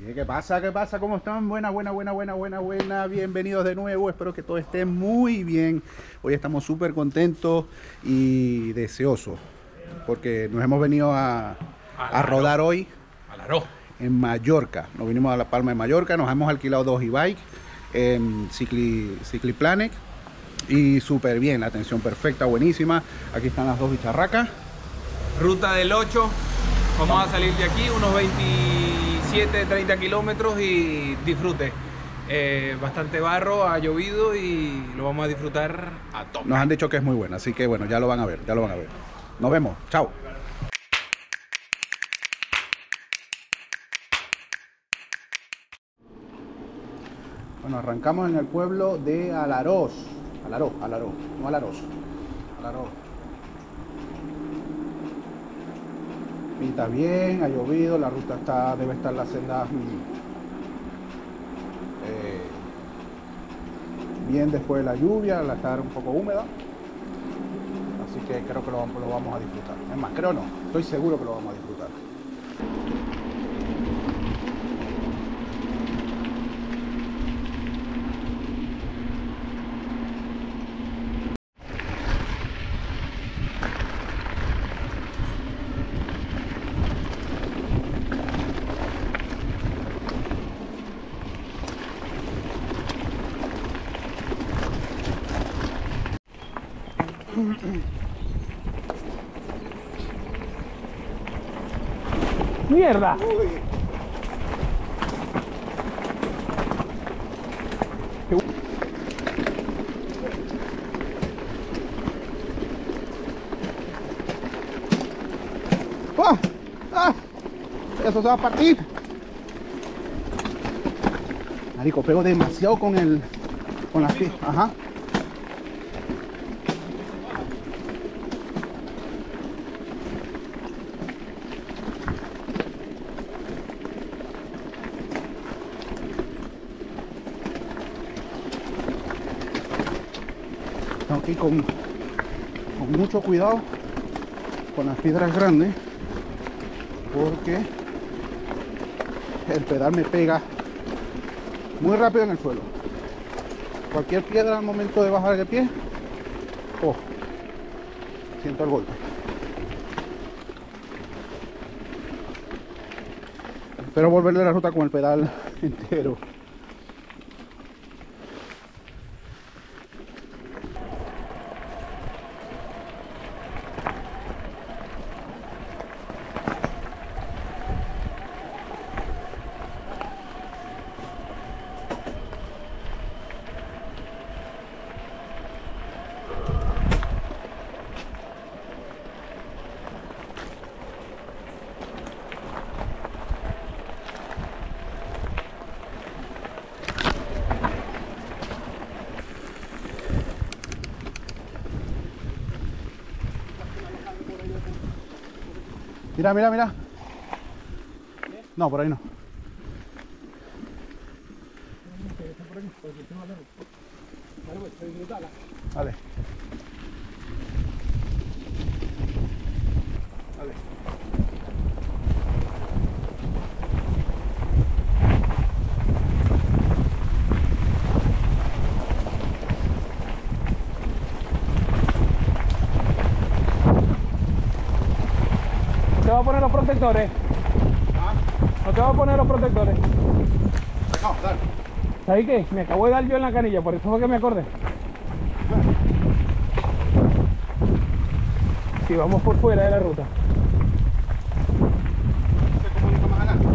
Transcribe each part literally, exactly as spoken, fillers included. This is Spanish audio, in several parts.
¿Qué pasa? ¿Qué pasa? ¿Cómo están? Buena, buena, buena, buena, buena, buena. Bienvenidos de nuevo. Espero que todo esté muy bien. Hoy estamos súper contentos y deseosos porque nos hemos venido a, a rodar hoy a Laró. En Mallorca. Nos vinimos a La Palma de Mallorca. Nos hemos alquilado dos e-bike en Cicli, Cicliplanet y súper bien. La atención perfecta, buenísima. Aquí están las dos bicharracas. Ruta del ocho. Vamos a salir de aquí unos veintisiete, treinta kilómetros y disfrute. Eh, bastante barro, ha llovido y lo vamos a disfrutar a tope. Nos han dicho que es muy buena, así que bueno, ya lo van a ver, ya lo van a ver. Nos vemos, chao. Bueno, arrancamos en el pueblo de Alarós. Alaró, Alaró, no Alarós. Alaró. Pinta bien, ha llovido, la ruta está, debe estar la senda eh, bien después de la lluvia, la estar un poco húmeda. Así que creo que lo, lo vamos a disfrutar. Es más, creo no, estoy seguro que lo vamos a disfrutar. ¡Mierda! Uy. ¡Ah! ¡Ah! Eso se va a partir. Marico, pego demasiado con el con las pies. Ajá. Tengo que ir con, con mucho cuidado con las piedras grandes porque el pedal me pega muy rápido en el suelo. Cualquier piedra al momento de bajar el pie, oh, siento el golpe. Espero volverle la ruta con el pedal entero. Mira, mira, mira. No, por ahí no. Vale. Vale. ¿Te va a poner los protectores? ¿Ah? ¿No te va a poner los protectores? No, dale. ¿Sabes qué? Me acabo de dar yo en la canilla, por eso fue que me acordé. Si vamos por fuera de la ruta. Se comunica más adelante.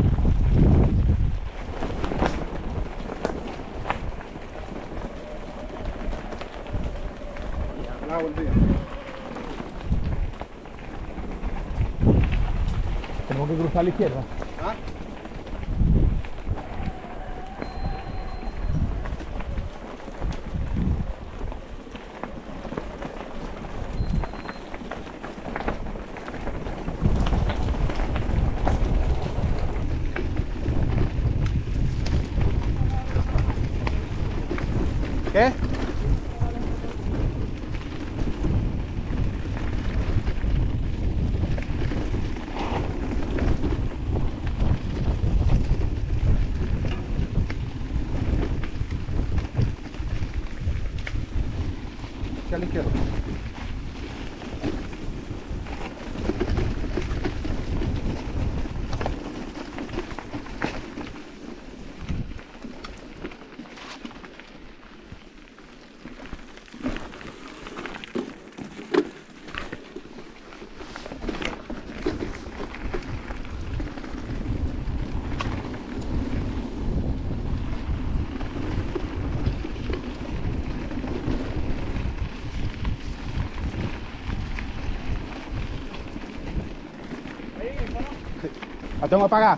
Ya, buen día. Tenemos que cruzar a la izquierda. ¿Ah? ¿Qué? Aquí a la izquierda. La tengo apagada.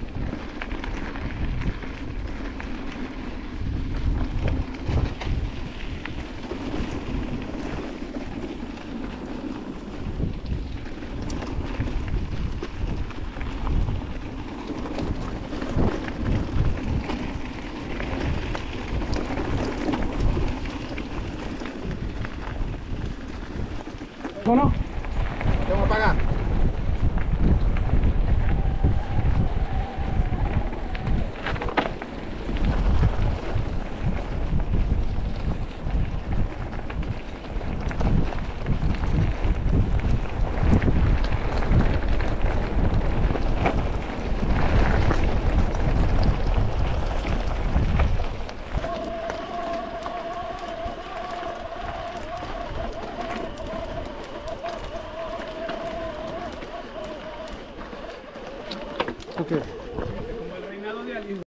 ¿No, no? La tengo apagada. Okay. Como el reinado de Ali.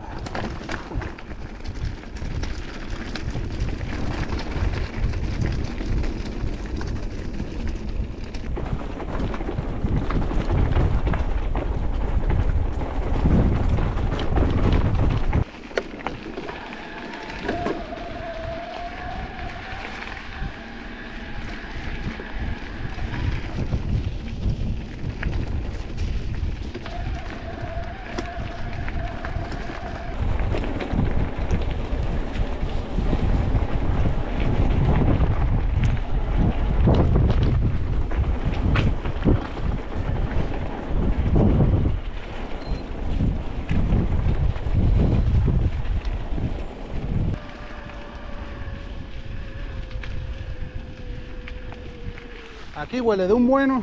Aquí huele de un bueno.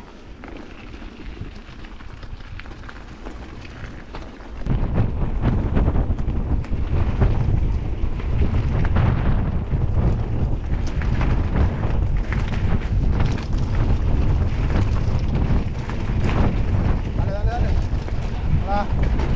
Dale, dale, dale. Va.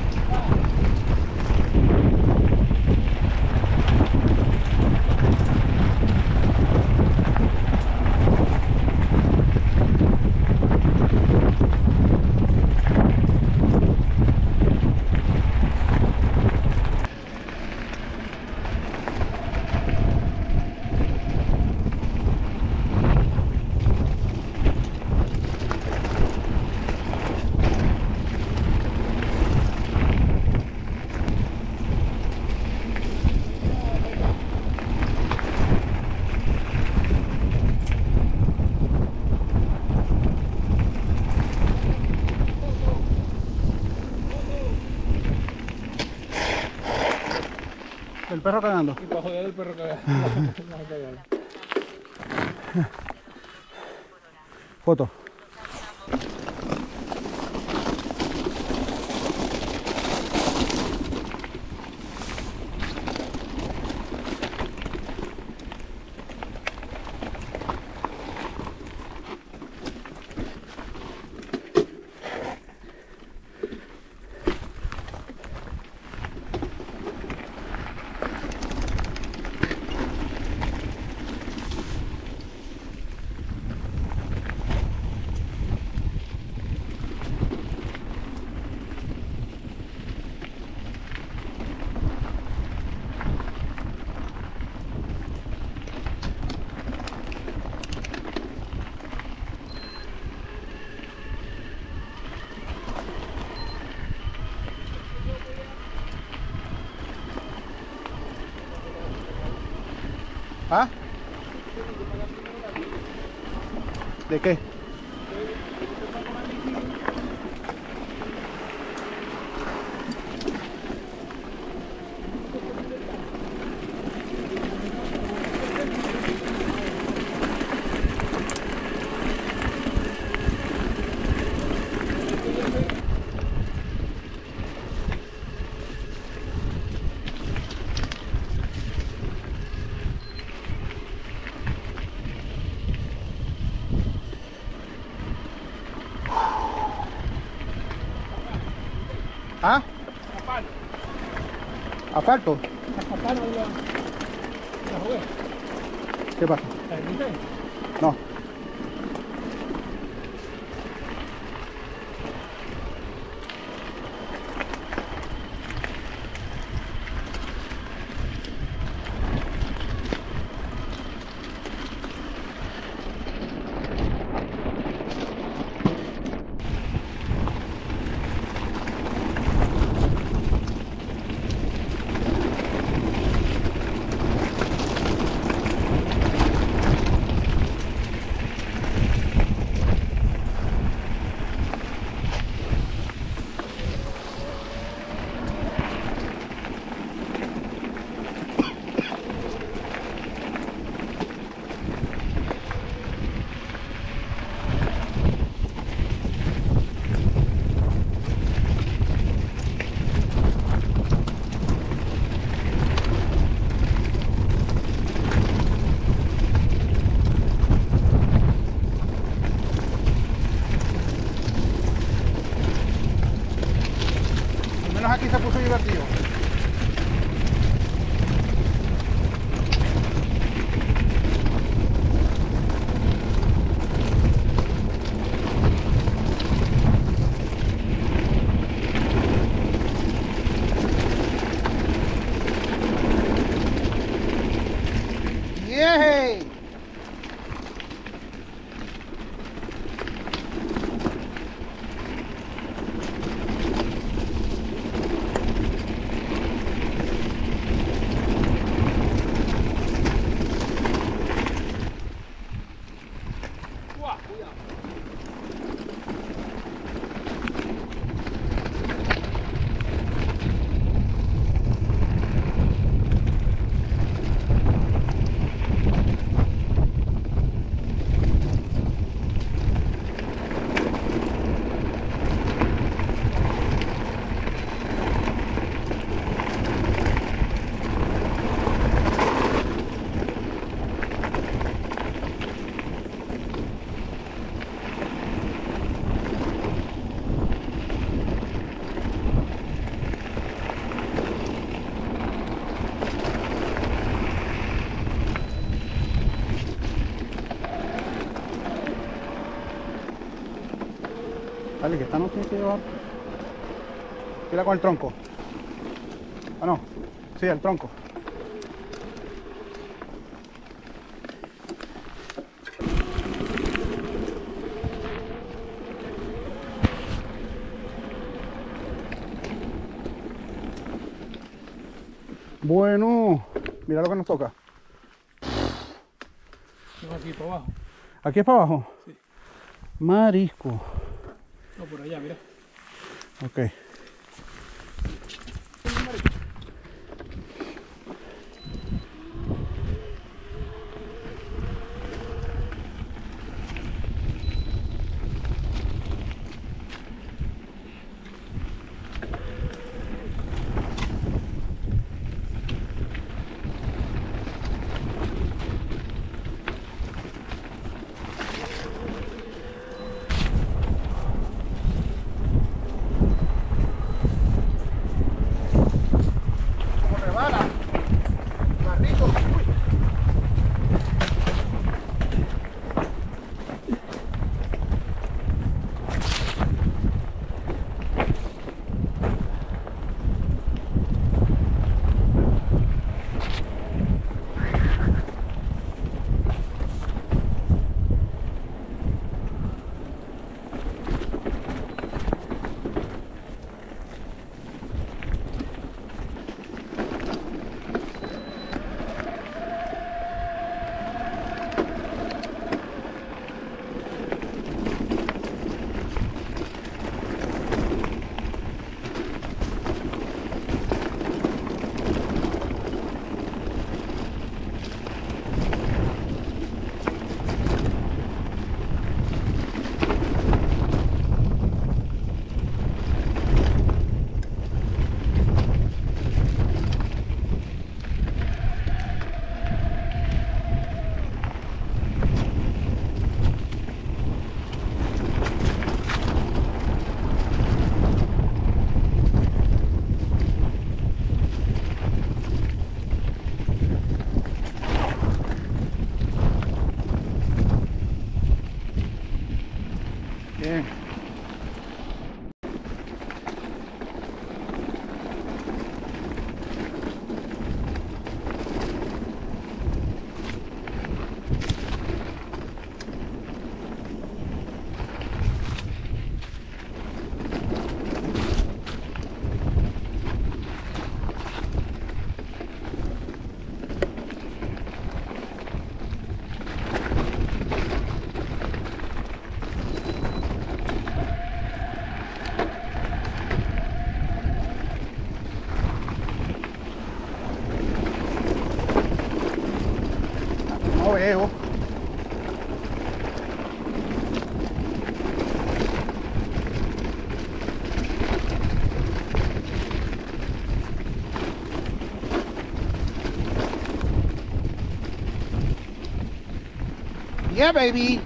El perro cagando. Y para joder el perro cagado. Foto. ¿Ah? ¿De qué? ¿Ah? Asfalto. ¿Asfalto? Asfaltaron la, la jugué. ¿Qué pasa? ¿La viste? No. Al menos aquí se puso divertido. ¡Yey! Dale, que esta no tiene que llevar. Tira con el tronco. Ah, no. Sí, el tronco. Bueno, mira lo que nos toca. No, aquí para abajo. ¿Aquí es para abajo? Sí. Marisco. No, por allá, mira. Ok. Bien. No veo. Yeah, baby.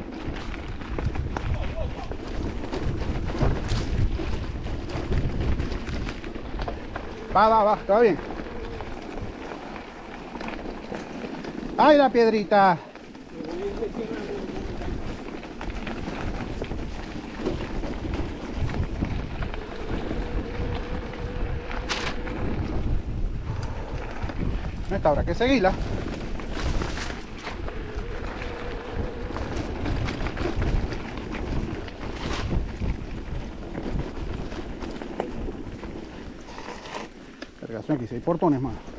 Va, va, va, está bien. ¡Ay, la piedrita! Esta habrá que seguirla. Cargación, aquí si hay portones más.